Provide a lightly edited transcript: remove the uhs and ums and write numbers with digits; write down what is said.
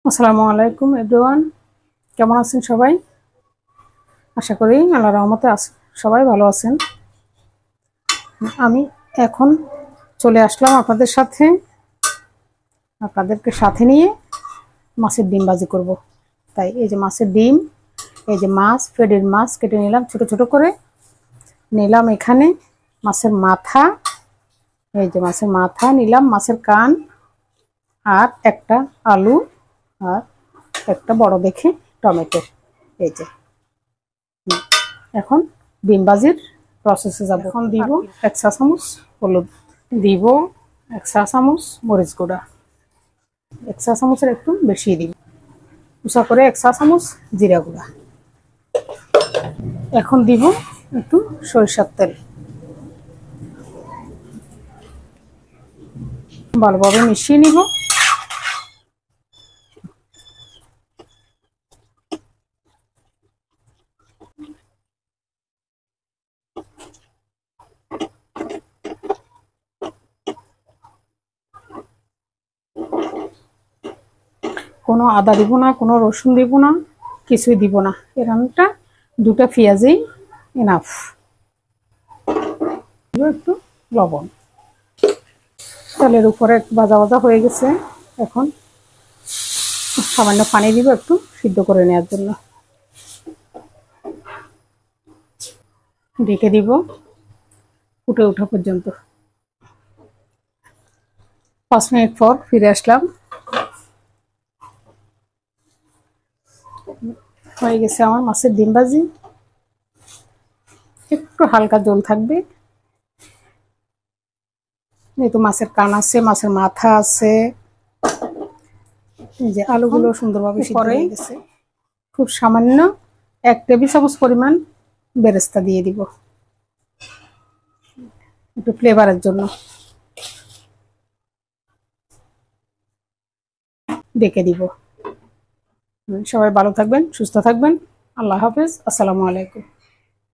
আসসালামু আলাইকুম এভরিওয়ান, কেমন আছেন সবাই? আশা করি আল্লাহর রহমতে সবাই ভালো আছেন। আমি এখন চলে আসলাম আপনাদেরকে সাথে নিয়ে মাছের ডিম ভাজি করব। তাই এই যে মাছের ডিম, এই যে মাছ, ফেডের মাছ কেটে নিলাম ছোট ছোট করে। নিলাম এখানে মাছের মাথা, এই যে মাছের মাথা নিলাম, মাছের কান, আর একটা আলু, আর একটা বড় দেখে টমেটো। এই যে এখন ডিম ভাজির প্রসেসে যাব। এখন দিব 1 চা চামচ হলুদ, দিব 1 চা চামচ মরিচ গুঁড়া, 1 চা চামচের একটু বেশি দিব, উঁচা করে 1 চা চামচ জিরা গুঁড়া। এখন দিব একটু সরিষার তেল, ভালোভাবে মিশিয়ে নিব। কোনো আদা দিব না, কোনো রসুন দিব না, কিছুই দিব না। এর রান্নাটা 2টা পেঁয়াজই এনাফ। একটু লবণ, তেলের উপরে ভাজা ভাজা হয়ে গেছে। এখন সামান্য পানি দিব একটু সিদ্ধ করে নেওয়ার জন্য, ঢেকে দিব ফুটে ওঠা পর্যন্ত। 5 মিনিট পর ফিরে আসলাম, হয়ে গেছে আমার মাছের ডিম ভাজি। একটু হালকা জল থাকবে, যেহেতু মাছের কান আছে, মাছের মাথা আছে। এই যে আলুগুলো সুন্দরভাবে সিদ্ধ হয়ে গেছে। খুব সামান্য 1 টেবিল চামচ পরিমাণ বেরেস্তা দিয়ে দিব একটু ফ্লেভারের জন্য, ডেকে দিব। সবাই ভালো থাকবেন, সুস্থ থাকবেন। আল্লাহ হাফেজ, আসসালামু আলাইকুম।